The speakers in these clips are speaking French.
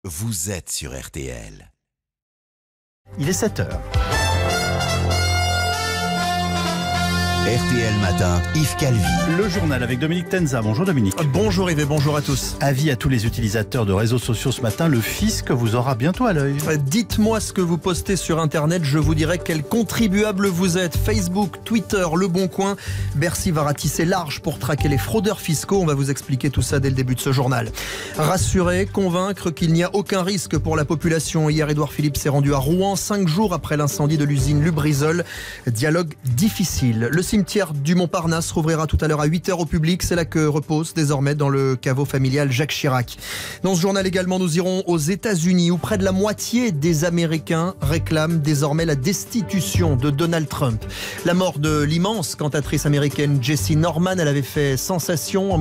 Vous êtes sur RTL. Il est 7h. RTL Matin, Yves Calvi. Le journal avec Dominique Tenza. Bonjour Dominique. Bonjour Yves et bonjour à tous. Avis à tous les utilisateurs de réseaux sociaux ce matin, le fisc vous aura bientôt à l'œil. Dites-moi ce que vous postez sur Internet, je vous dirai quel contribuable vous êtes. Facebook, Twitter, Le Bon Coin. Bercy va ratisser large pour traquer les fraudeurs fiscaux. On va vous expliquer tout ça dès le début de ce journal. Rassurer, convaincre qu'il n'y a aucun risque pour la population. Hier, Édouard Philippe s'est rendu à Rouen, 5 jours après l'incendie de l'usine Lubrizol. Dialogue difficile. Le cimetière du Montparnasse rouvrira tout à l'heure à 8h au public. C'est là que repose désormais dans le caveau familial Jacques Chirac. Dans ce journal également, nous irons aux États-Unis où près de la moitié des Américains réclament désormais la destitution de Donald Trump. La mort de l'immense cantatrice américaine Jessie Norman, elle avait fait sensation en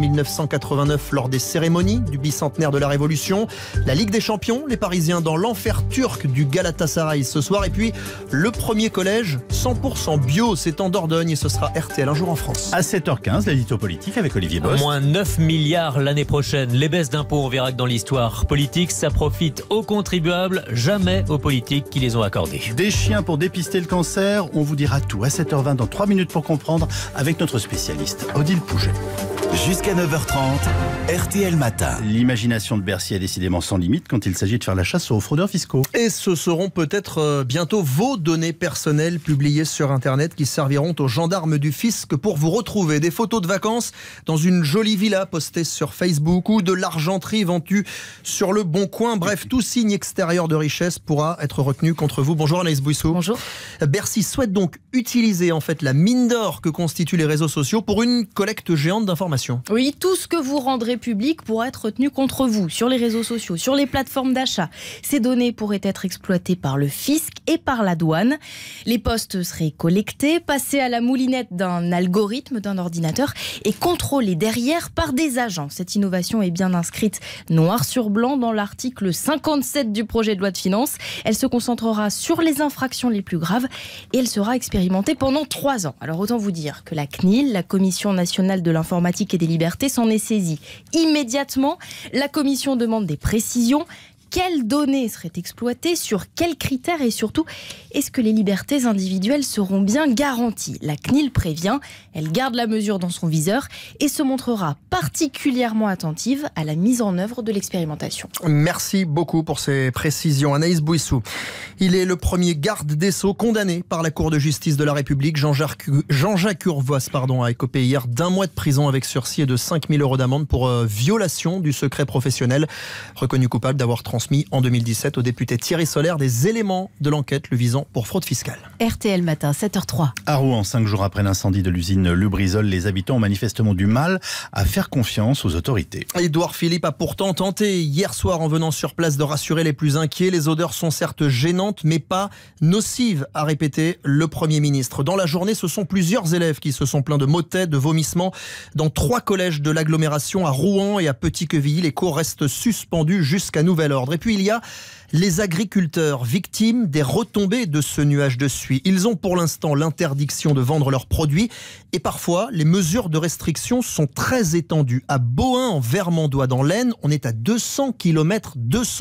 1989 lors des cérémonies du bicentenaire de la Révolution. La Ligue des Champions, les Parisiens dans l'enfer turc du Galatasaray ce soir. Et puis le premier collège 100% bio, c'est en Dordogne et ce sera RTL un jour en France. À 7h15, l'édito politique avec Olivier Bost. Moins 9 milliards l'année prochaine. Les baisses d'impôts, on verra que dans l'histoire politique, ça profite aux contribuables, jamais aux politiques qui les ont accordés. Des chiens pour dépister le cancer, on vous dira tout à 7h20 dans 3 minutes pour comprendre avec notre spécialiste Odile Pouget. Jusqu'à 9h30, RTL Matin. L'imagination de Bercy est décidément sans limite quand il s'agit de faire la chasse aux fraudeurs fiscaux. Et ce seront peut-être bientôt vos données personnelles publiées sur Internet qui serviront aux gendarmes du fisc pour vous retrouver. Des photos de vacances dans une jolie villa postée sur Facebook ou de l'argenterie vendue sur Le Bon Coin. Bref, tout signe extérieur de richesse pourra être retenu contre vous. Bonjour Anaïs Bouissou. Bonjour. Bercy souhaite donc utiliser en fait la mine d'or que constituent les réseaux sociaux pour une collecte géante d'informations. Oui, tout ce que vous rendrez public pourra être retenu contre vous sur les réseaux sociaux, sur les plateformes d'achat. Ces données pourraient être exploitées par le fisc et par la douane. Les postes seraient collectés, passés à la moulinette d'un algorithme, d'un ordinateur et contrôlés derrière par des agents. Cette innovation est bien inscrite noir sur blanc dans l'article 57 du projet de loi de finances. Elle se concentrera sur les infractions les plus graves et elle sera expérimentée pendant 3 ans. Alors autant vous dire que la CNIL, la Commission nationale de l'informatique et des libertés, s'en est saisie immédiatement. La commission demande des précisions. Quelles données seraient exploitées, sur quels critères et surtout, est-ce que les libertés individuelles seront bien garanties ? La CNIL prévient, elle garde la mesure dans son viseur et se montrera particulièrement attentive à la mise en œuvre de l'expérimentation. Merci beaucoup pour ces précisions. Anaïs Bouissou, il est le premier garde des Sceaux condamné par la Cour de justice de la République. Jean-Jacques Urvoas a écopé hier d'1 mois de prison avec sursis et de 5 000 € d'amende pour violation du secret professionnel, reconnu coupable d'avoir transmis en 2017 au député Thierry Solaire des éléments de l'enquête le visant pour fraude fiscale. RTL Matin, 7h03. À Rouen, 5 jours après l'incendie de l'usine Lubrizol, les habitants ont manifestement du mal à faire confiance aux autorités. Édouard Philippe a pourtant tenté hier soir en venant sur place de rassurer les plus inquiets. Les odeurs sont certes gênantes mais pas nocives, a répété le Premier ministre. Dans la journée, ce sont plusieurs élèves qui se sont plaints de maux de tête, de vomissements dans 3 collèges de l'agglomération à Rouen et à Petit-Quevilly. Les cours restent suspendus jusqu'à nouvel ordre. Et puis il y a les agriculteurs victimes des retombées de ce nuage de suie. Ils ont pour l'instant l'interdiction de vendre leurs produits et parfois les mesures de restriction sont très étendues. À Bohain, en Vermandois, dans l'Aisne, on est à 200 km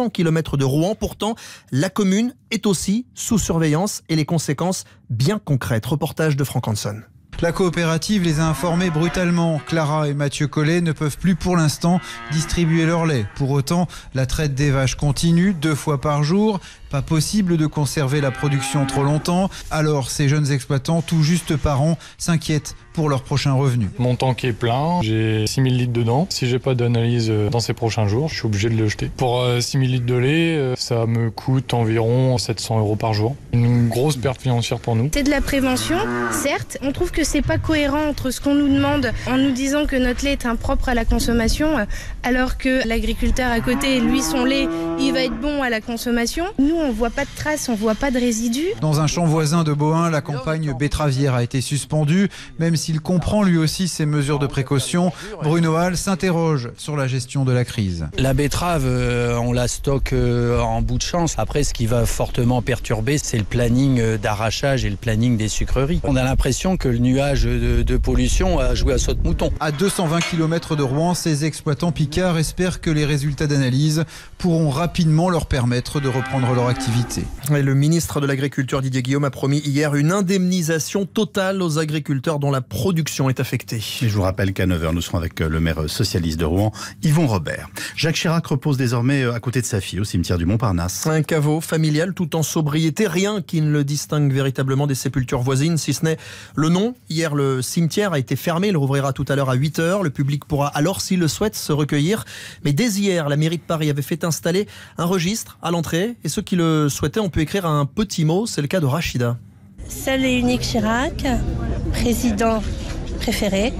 de Rouen. Pourtant, la commune est aussi sous surveillance et les conséquences bien concrètes. Reportage de Franck Hanson. La coopérative les a informés brutalement. Clara et Mathieu Collet ne peuvent plus pour l'instant distribuer leur lait. Pour autant, la traite des vaches continue 2 fois par jour. Pas possible de conserver la production trop longtemps. Alors ces jeunes exploitants, tout juste parents, s'inquiètent pour leurs prochains revenus. Mon tank est plein, j'ai 6000 litres dedans. Si j'ai pas d'analyse dans ces prochains jours, je suis obligé de le jeter. Pour 6000 litres de lait, ça me coûte environ 700 € par jour. Une grosse perte financière pour nous. C'est de la prévention, certes. On trouve que c'est pas cohérent entre ce qu'on nous demande en nous disant que notre lait est impropre à la consommation, alors que l'agriculteur à côté, lui, son lait, il va être bon à la consommation. Nous, on voit pas de traces, on voit pas de résidus. Dans un champ voisin de Bohain, la campagne betteravière a été suspendue, même s'il comprend lui aussi ces mesures de précaution. Bruno Hall s'interroge sur la gestion de la crise. La betterave, on la stocke en bout de chance. Après, ce qui va fortement perturber, c'est le planning d'arrachage et le planning des sucreries. On a l'impression que le nuage nuages de pollution à jouer à saute-mouton. À 220 km de Rouen, ces exploitants picards espèrent que les résultats d'analyse pourront rapidement leur permettre de reprendre leur activité. Et le ministre de l'Agriculture Didier Guillaume a promis hier une indemnisation totale aux agriculteurs dont la production est affectée. Et je vous rappelle qu'à 9h, nous serons avec le maire socialiste de Rouen, Yvon Robert. Jacques Chirac repose désormais à côté de sa fille au cimetière du Montparnasse. Un caveau familial tout en sobriété, rien qui ne le distingue véritablement des sépultures voisines, si ce n'est le nom. Hier, le cimetière a été fermé, il rouvrira tout à l'heure à 8h. Le public pourra alors, s'il le souhaite, se recueillir. Mais dès hier, la mairie de Paris avait fait installer un registre à l'entrée et ceux qui le souhaitaient ont pu écrire un petit mot. C'est le cas de Rachida. Seul et unique Chirac, président préféré.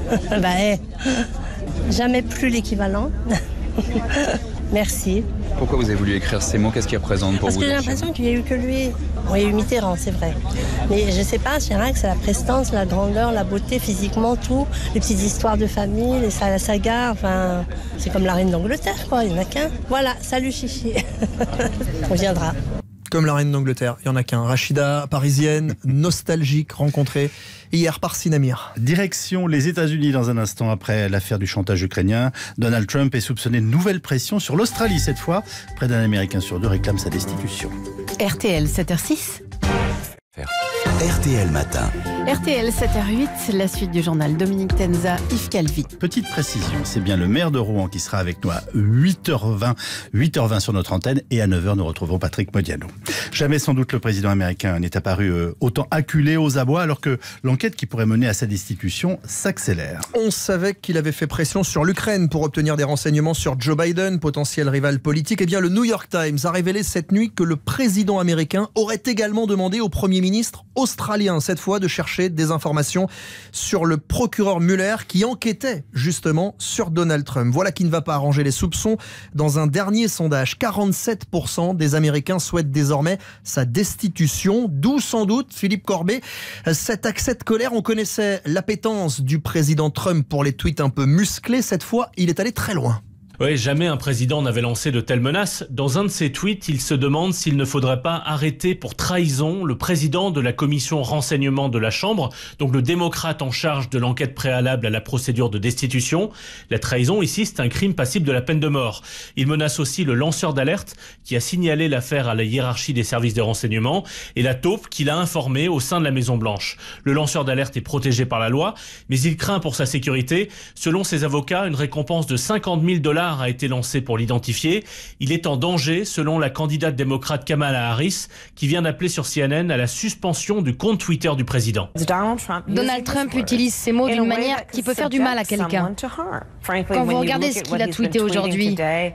Jamais plus l'équivalent. Merci. Pourquoi vous avez voulu écrire ces mots? Qu'est-ce qu'ils représentent pour vous? Parce que j'ai l'impression qu'il n'y a eu que lui. Bon, il y a eu Mitterrand, c'est vrai. Mais je ne sais pas, Chirac, c'est la prestance, la grandeur, la beauté, physiquement, tout. Les petites histoires de famille, la saga, enfin, c'est comme la reine d'Angleterre, quoi. Il n'y en a qu'un. Voilà, salut Chichi. On viendra. Comme la reine d'Angleterre, il n'y en a qu'un. Rachida, parisienne, nostalgique, rencontrée hier par Sinamir. Direction les États-Unis dans un instant après l'affaire du chantage ukrainien. Donald Trump est soupçonné de nouvelles pressions sur l'Australie cette fois. Près d'un Américain sur deux réclame sa destitution. RTL 7h06. RTL Matin. RTL 7h08, la suite du journal. Dominique Tenza, Yves Calvi. Petite précision, c'est bien le maire de Rouen qui sera avec nous à 8h20 sur notre antenne et à 9h nous retrouvons Patrick Modiano. Jamais sans doute le président américain n'est apparu autant acculé aux abois alors que l'enquête qui pourrait mener à sa destitution s'accélère. On savait qu'il avait fait pression sur l'Ukraine pour obtenir des renseignements sur Joe Biden, potentiel rival politique. Eh bien, le New York Times a révélé cette nuit que le président américain aurait également demandé au Premier ministre australien, cette fois, de chercher des informations sur le procureur Mueller qui enquêtait justement sur Donald Trump. Voilà qui ne va pas arranger les soupçons. Dans un dernier sondage, 47% des Américains souhaitent désormais sa destitution, d'où sans doute, Philippe Corbet, cet accès de colère. On connaissait l'appétence du président Trump pour les tweets un peu musclés. Cette fois, il est allé très loin. Oui, jamais un président n'avait lancé de telles menaces. Dans un de ses tweets, il se demande s'il ne faudrait pas arrêter pour trahison le président de la commission renseignement de la Chambre, donc le démocrate en charge de l'enquête préalable à la procédure de destitution. La trahison, ici, c'est un crime passible de la peine de mort. Il menace aussi le lanceur d'alerte qui a signalé l'affaire à la hiérarchie des services de renseignement et la taupe qui l'a informé au sein de la Maison-Blanche. Le lanceur d'alerte est protégé par la loi, mais il craint pour sa sécurité. Selon ses avocats, une récompense de $50 000 a été lancé pour l'identifier. Il est en danger, selon la candidate démocrate Kamala Harris, qui vient d'appeler sur CNN à la suspension du compte Twitter du président. Donald Trump utilise ces mots d'une manière qui peut faire du mal à quelqu'un. Quand vous regardez ce qu'il a tweeté aujourd'hui,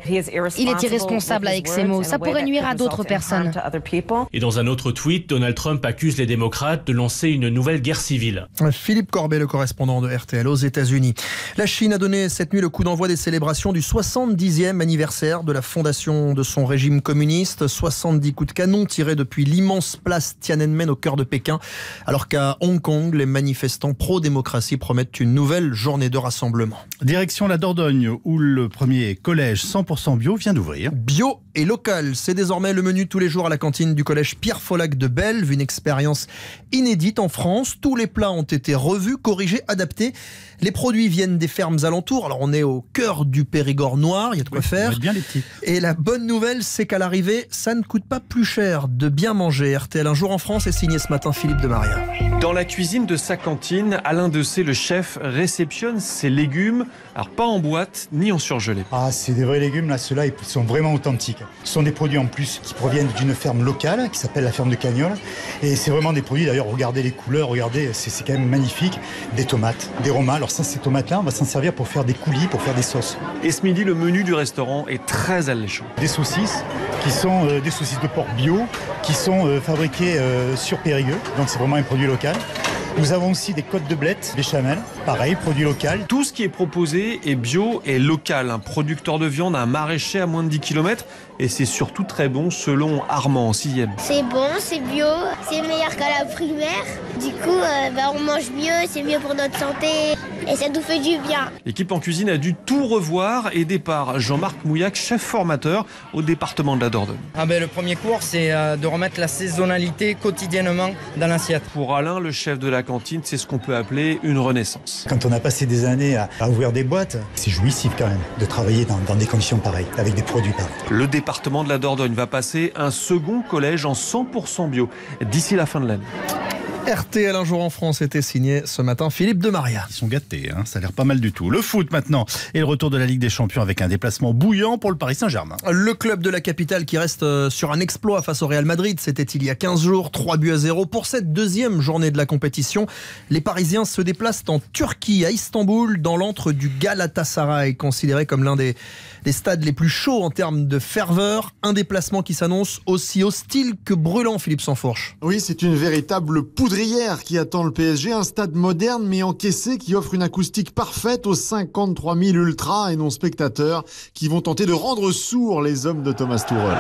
il est irresponsable avec ces mots. Ça pourrait nuire à d'autres personnes. Et dans un autre tweet, Donald Trump accuse les démocrates de lancer une nouvelle guerre civile. Philippe Corbet, le correspondant de RTL aux États-Unis. La Chine a donné cette nuit le coup d'envoi des célébrations du 70e anniversaire de la fondation de son régime communiste. 70 coups de canon tirés depuis l'immense place Tiananmen au cœur de Pékin. Alors qu'à Hong Kong, les manifestants pro-démocratie promettent une nouvelle journée de rassemblement. Direction la Dordogne où le premier collège 100% bio vient d'ouvrir. Bio et local, c'est désormais le menu tous les jours à la cantine du collège Pierre Follac de Belve. Une expérience inédite en France. Tous les plats ont été revus, corrigés, adaptés. Les produits viennent des fermes alentours. Alors on est au cœur du Périgord noir, il y a de quoi faire. Bien les petits. Et la bonne nouvelle, c'est qu'à l'arrivée, ça ne coûte pas plus cher de bien manger. RTL Un jour en France est signé ce matin Philippe de Maria. Dans la cuisine de sa cantine, Alain Dessé, le chef, réceptionne ses légumes, alors pas en boîte ni en surgelé. Ah, c'est des vrais légumes, là, ceux-là, ils sont vraiment authentiques. Ce sont des produits en plus qui proviennent d'une ferme locale qui s'appelle la ferme de Cagnols. Et c'est vraiment des produits, d'ailleurs, regardez les couleurs, regardez, c'est quand même magnifique. Des tomates, des romains. Alors ça, ces tomates-là, on va s'en servir pour faire des coulis, pour faire des sauces. Et ce midi, le menu du restaurant est très alléchant. Des saucisses qui sont des saucisses de porc bio, qui sont fabriquées sur Périgueux. Donc c'est vraiment un produit local. Nous avons aussi des côtes de blettes, béchamel, pareil, produit local. Tout ce qui est proposé est bio et local. Un producteur de viande, un maraîcher à moins de 10 km. Et c'est surtout très bon selon Armand en 6e. C'est bon, c'est bio, c'est meilleur qu'à la primaire. Du coup, on mange mieux, c'est mieux pour notre santé. et ça nous fait du bien. L'équipe en cuisine a dû tout revoir et départ Jean-Marc Mouillac, chef formateur au département de la Dordogne. Le premier cours, c'est de remettre la saisonnalité quotidiennement dans l'assiette. Pour Alain, le chef de la cantine, c'est ce qu'on peut appeler une renaissance. Quand on a passé des années à ouvrir des boîtes, c'est jouissif quand même de travailler dans des conditions pareilles, avec des produits pareils. Le département de la Dordogne va passer un second collège en 100% bio d'ici la fin de l'année. RTL, un jour en France, était signé ce matin Philippe de Maria. Ils sont gâtés, hein, ça a l'air pas mal du tout. Le foot maintenant, et le retour de la Ligue des Champions avec un déplacement bouillant pour le Paris Saint-Germain. Le club de la capitale qui reste sur un exploit face au Real Madrid, c'était il y a 15 jours, 3-0. Pour cette deuxième journée de la compétition, les Parisiens se déplacent en Turquie, à Istanbul, dans l'antre du Galatasaray, considéré comme l'un des stades les plus chauds en termes de ferveur. Un déplacement qui s'annonce aussi hostile que brûlant, Philippe Sansfourche. Oui, c'est une véritable poudrière qui attend le PSG, un stade moderne mais encaissé qui offre une acoustique parfaite aux 53 000 ultras et non spectateurs qui vont tenter de rendre sourds les hommes de Thomas Tuchel.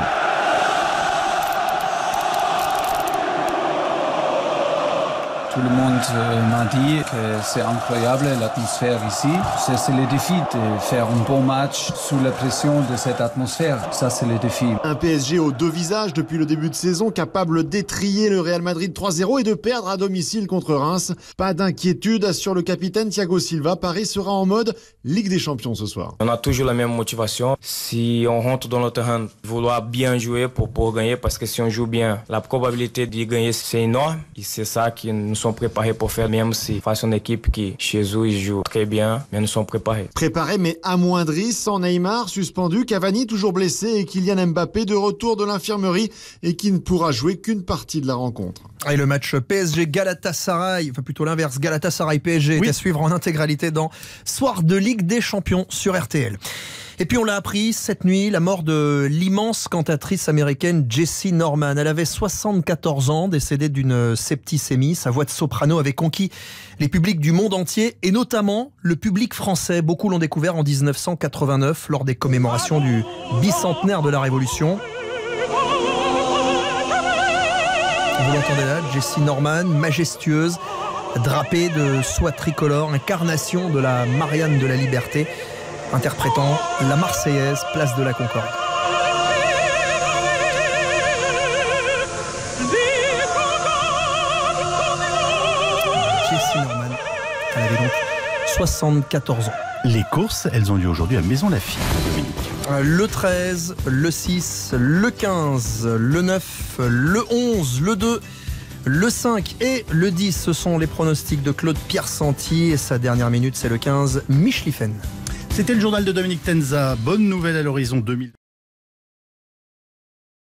Tout le monde m'a dit que c'est incroyable l'atmosphère ici. C'est le défi de faire un bon match sous la pression de cette atmosphère. Ça, c'est le défi. Un PSG aux deux visages depuis le début de saison, capable d'étriller le Real Madrid 3-0 et de perdre à domicile contre Reims. Pas d'inquiétude, assure le capitaine Thiago Silva. Paris sera en mode Ligue des Champions ce soir. On a toujours la même motivation. Si on rentre dans le terrain, vouloir bien jouer pour gagner, parce que si on joue bien, la probabilité de gagner, c'est énorme. Et c'est ça qui nous sont préparés pour faire, même si face à une équipe qui, chez eux, ils jouent très bien, mais nous sommes préparés. Préparés mais amoindris, sans Neymar, suspendu, Cavani toujours blessé et Kylian Mbappé de retour de l'infirmerie et qui ne pourra jouer qu'une partie de la rencontre. Et le match PSG-Galatasaray, enfin plutôt l'inverse, Galatasaray-PSG, est à suivre en intégralité dans Soir de Ligue des Champions sur RTL. Et puis on l'a appris cette nuit, la mort de l'immense cantatrice américaine Jessie Norman. Elle avait 74 ans, décédée d'une septicémie. Sa voix de soprano avait conquis les publics du monde entier et notamment le public français. Beaucoup l'ont découvert en 1989 lors des commémorations du bicentenaire de la Révolution. Vous l'entendez là, Jessie Norman, majestueuse, drapée de soie tricolore, incarnation de la Marianne de la Liberté, interprétant la Marseillaise, place de la Concorde. Jessie Norman, elle avait donc 74 ans. Les courses, elles ont lieu aujourd'hui à Maison-Lafitte, Dominique. Le 13, le 6, le 15, le 9, le 11, le 2, le 5 et le 10. Ce sont les pronostics de Claude Pierre-Santi et sa dernière minute, c'est le 15, Michlifen. C'était le journal de Dominique Tenza. Bonne nouvelle à l'horizon 2000.